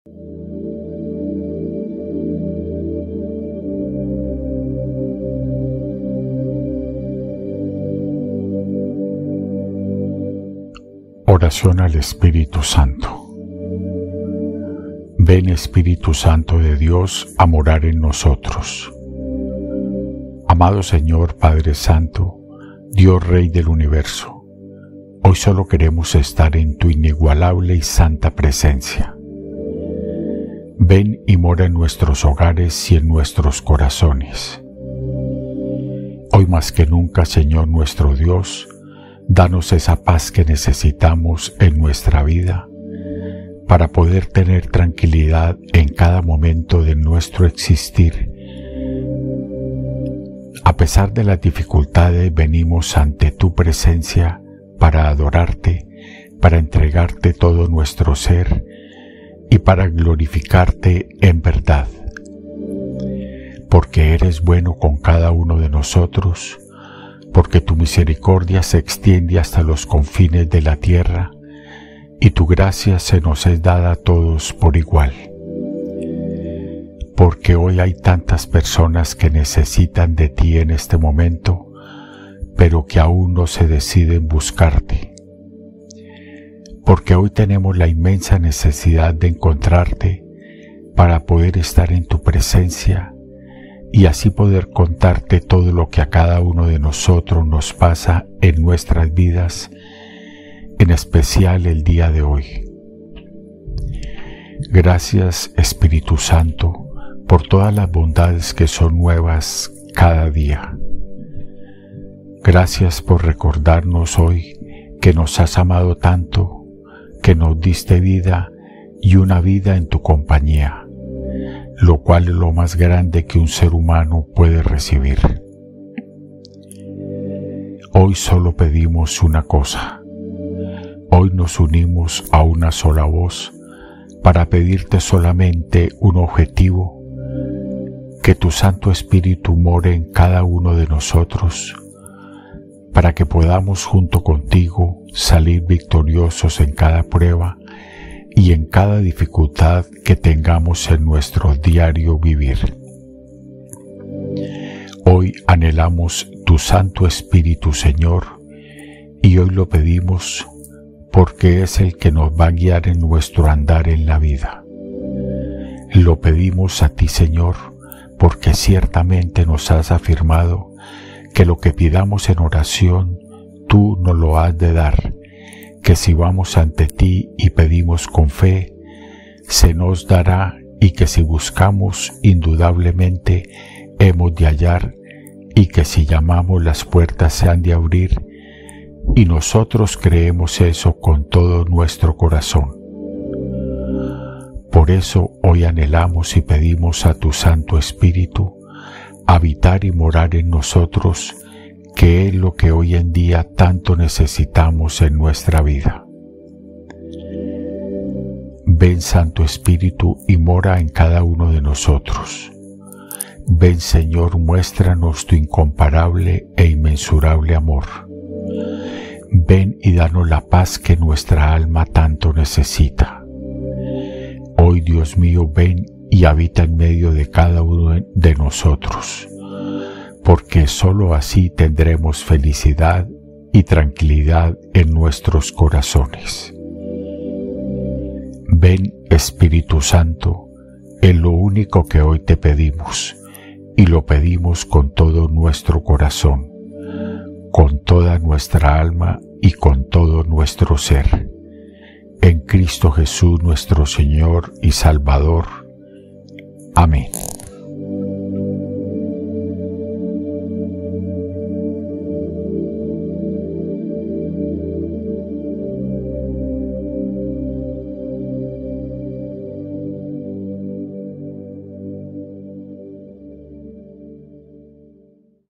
Oración al Espíritu Santo. Ven, Espíritu Santo de Dios, a morar en nosotros. Amado Señor Padre Santo, Dios Rey del Universo, hoy solo queremos estar en tu inigualable y santa presencia. Ven y mora en nuestros hogares y en nuestros corazones. Hoy más que nunca, Señor nuestro Dios, danos esa paz que necesitamos en nuestra vida para poder tener tranquilidad en cada momento de nuestro existir. A pesar de las dificultades, venimos ante tu presencia para adorarte, para entregarte todo nuestro ser y para glorificarte en verdad. Porque eres bueno con cada uno de nosotros, porque tu misericordia se extiende hasta los confines de la tierra y tu gracia se nos es dada a todos por igual. Porque hoy hay tantas personas que necesitan de ti en este momento, pero que aún no se deciden buscarte. Porque hoy tenemos la inmensa necesidad de encontrarte para poder estar en tu presencia y así poder contarte todo lo que a cada uno de nosotros nos pasa en nuestras vidas, en especial el día de hoy. Gracias, Espíritu Santo, por todas las bondades que son nuevas cada día. Gracias por recordarnos hoy que nos has amado tanto, que nos diste vida y una vida en tu compañía, lo cual es lo más grande que un ser humano puede recibir. Hoy solo pedimos una cosa. Hoy nos unimos a una sola voz para pedirte solamente un objetivo: que tu Santo Espíritu more en cada uno de nosotros, para que podamos junto contigo salir victoriosos en cada prueba y en cada dificultad que tengamos en nuestro diario vivir. Hoy anhelamos tu Santo Espíritu, Señor, y hoy lo pedimos porque es el que nos va a guiar en nuestro andar en la vida. Lo pedimos a ti, Señor, porque ciertamente nos has afirmado que lo que pidamos en oración, tú nos lo has de dar, que si vamos ante ti y pedimos con fe, se nos dará, y que si buscamos, indudablemente hemos de hallar, y que si llamamos, las puertas se han de abrir, y nosotros creemos eso con todo nuestro corazón. Por eso hoy anhelamos y pedimos a tu Santo Espíritu habitar y morar en nosotros, que es lo que hoy en día tanto necesitamos en nuestra vida. Ven, Santo Espíritu, y mora en cada uno de nosotros. Ven, Señor, muéstranos tu incomparable e inmensurable amor. Ven y danos la paz que nuestra alma tanto necesita. Hoy, Dios mío, ven y habita en medio de cada uno de nosotros, porque sólo así tendremos felicidad y tranquilidad en nuestros corazones. Ven, Espíritu Santo, es lo único que hoy te pedimos, y lo pedimos con todo nuestro corazón, con toda nuestra alma y con todo nuestro ser. En Cristo Jesús nuestro Señor y Salvador. Amén.